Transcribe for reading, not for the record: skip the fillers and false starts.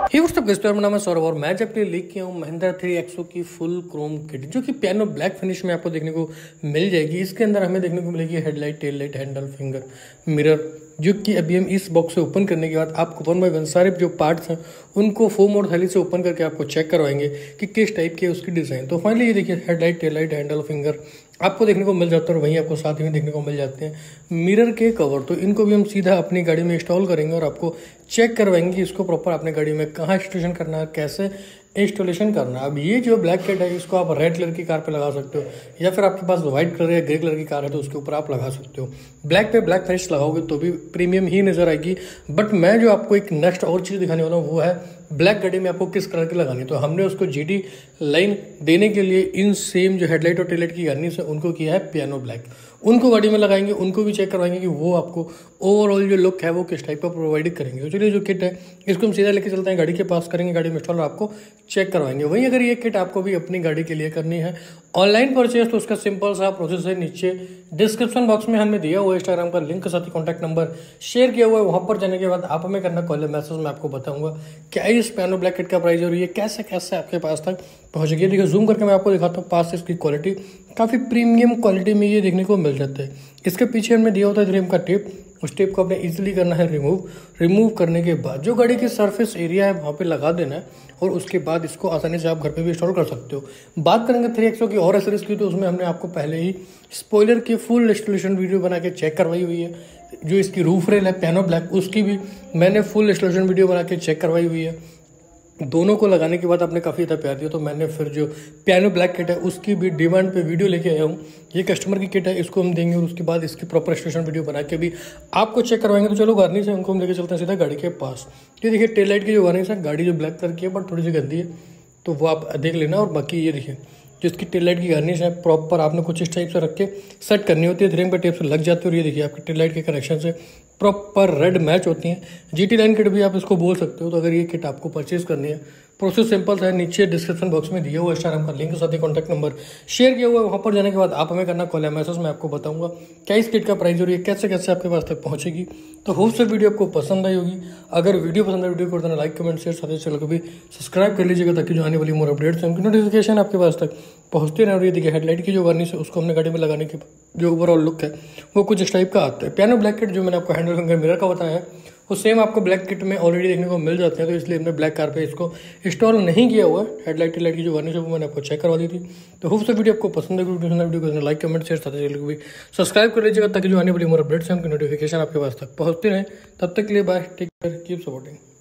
Hey what's up guys, मेरा नाम है सौरभ और मैं जब लेके किया हूँ महिंद्रा 3XO की फुल क्रोम किट जो कि पियानो ब्लैक फिनिश में आपको देखने को मिल जाएगी। इसके अंदर हमें देखने को मिलेगी headlight, tail light, handle, finger, mirror, जो कि अभी हम इस बॉक्स से ओपन करने के बाद आपको 1 बाय 1 सारे जो पार्ट्स हैं उनको फोम और थैली से ओपन करके आपको चेक करवाएंगे कि किस टाइप की है उसकी डिज़ाइन। तो फाइनली ये देखिए headlight, tail light, handle, finger आपको देखने को मिल जाता है और वहीं आपको साथ में देखने को मिल जाते हैं मिरर के कवर। तो इनको भी हम सीधा अपनी गाड़ी में इंस्टॉल करेंगे और आपको चेक करवाएंगे कि इसको प्रॉपर अपने गाड़ी में कहाँ इंस्टॉलेशन करना है, कैसे इंस्टॉलेशन करना है। अब ये जो ब्लैक किट है इसको आप रेड कलर की कार पे लगा सकते हो या फिर आपके पास व्हाइट कलर या ग्रे कलर की कार है तो उसके ऊपर आप लगा सकते हो। ब्लैक पे ब्लैक फिनिश लगाओगे तो भी प्रीमियम ही नजर आएगी। बट मैं जो आपको एक नेक्स्ट और चीज़ दिखाने वाला हूँ वो है ब्लैक गाड़ी में आपको किस कलर की लगानी है। तो हमने उसको जीटी लाइन देने के लिए इन सेम जो हेडलाइट और टेललाइट की गाड़ी से उनको किया है पियानो ब्लैक। उनको गाड़ी में लगाएंगे, उनको भी चेक करवाएंगे कि वो आपको ओवरऑल जो लुक है वो किस टाइप का प्रोवाइड करेंगे। तो चलिए जो किट है इसको हम सीधा लेके चलते हैं, गाड़ी के पास करेंगे, गाड़ी में इंस्टॉल आपको चेक करवाएंगे। वहीं अगर ये किट आपको भी अपनी गाड़ी के लिए करनी है ऑनलाइन परचेज तो उसका सिंपल सा प्रोसेस है। नीचे डिस्क्रिप्शन बॉक्स में हमने दिया हुआ इंस्टाग्राम का लिंक के साथ ही कॉन्टैक्ट नंबर शेयर किया हुआ है। वहाँ पर जाने के बाद आप हमें करना कॉल, मैसेज में आपको बताऊंगा क्या इस पियानो ब्लैक किट का प्राइस और ये कैसे कैसे आपके पास तक पहुँचेगी। देखिए जूम करके मैं आपको दिखाता हूँ पास से इसकी क्वालिटी काफ़ी प्रीमियम क्वालिटी में ये देखने को मिल जाता है। इसके पीछे हमने दिया होता है 3M का टेप, उस टेप को आपने इजीली करना है रिमूव करने के बाद जो गाड़ी की सरफेस एरिया है वहाँ पे लगा देना है और उसके बाद इसको आसानी से आप घर पे भी इंस्टॉल कर सकते हो। बात करेंगे 3XO की और एसेसरीज की तो उसमें हमने आपको पहले ही स्पॉइलर की फुल इंस्टॉलेशन वीडियो बना के चेक करवाई हुई है। जो इसकी रूफ रेल है पियानो ब्लैक उसकी भी मैंने फुल इंस्टॉलेशन वीडियो बना के चेक करवाई हुई है। दोनों को लगाने के बाद आपने काफ़ी ज़्यादा प्यार दिया तो मैंने फिर जो पियानो ब्लैक किट है उसकी भी डिमांड पे वीडियो लेके आया हूँ। ये कस्टमर की किट है, इसको हम देंगे और उसके बाद इसकी प्रॉपर इंस्टॉलेशन वीडियो बना के भी आपको चेक करवाएंगे। तो चलो गार्निश है उनको हम लेके चलते हैं सीधा गाड़ी के पास। ये देखिए टेल लाइट की जो गार्निश है, गाड़ी जो ब्लैक कलर की है बट थोड़ी सी गंदी है तो वो आप देख लेना। और बाकी ये देखिए जो इसकी टेल लाइट की गार्निश है प्रॉपर आपने कुछ इस टाइप से रख के सेट करनी होती है, 3M के टेप से लग जाती है। और ये देखिए आपकी टेल लाइट के कनेक्शन से प्रॉपर रेड मैच होती हैं। जीटी लाइन किट भी आप इसको बोल सकते हो। तो अगर ये किट आपको परचेज करनी है प्रोसेस सिंपल है, नीचे डिस्क्रिप्शन बॉक्स में दिया हुआ इंस्टाग्राम का लिंक के साथ ही कॉन्टैक्ट नंबर शेयर किया हुआ है। वहाँ पर जाने के बाद आप हमें करना कॉल या मैसेज में आपको बताऊंगा क्या इस किट का प्राइस और ये कैसे कैसे आपके पास तक पहुँचेगी। तो होप से वीडियो आपको पसंद आई होगी। अगर वीडियो पसंद है वीडियो को करना लाइक, कमेंट, शेयर, साथ ही चैनल को भी सब्सक्राइब कर लीजिएगा ताकि जो आने वाली मोर अपडेट्स हैं उनकी नोटिफिकेशन आपके पास तक पहुँचते रहे। और ये देखिए हेडलाइट की जो गार्निश है उसको हमने गाड़ी में लगाने के जो ओवरऑल लुक है वो कुछ इस टाइप का आता है। पियानो ब्लैक किट जो मैंने आपको हैंडल, फिंगर, मिरर का बताया है वो सेम आपको ब्लैक किट में ऑलरेडी देखने को मिल जाते हैं। तो इसलिए हमने ब्लैक कार पे इसको इंस्टॉल नहीं किया हुआ है। हेडलाइट टेललाइट की जो गार्निश है वो मैंने आपको चेक करवा दी थी। तो होप से वीडियो आपको पसंद है, वीडियो को लाइक, कमेंट, शेयर, साथ ही चैनल को भी सब्सक्राइब कर लीजिएगा ताकि जो आने वाली मोर अपडेट्स हैं उनकी नोटिफिकेशन आपके पास तक पहुँचती रहे। तब तक के लिए bye, take care, keep supporting.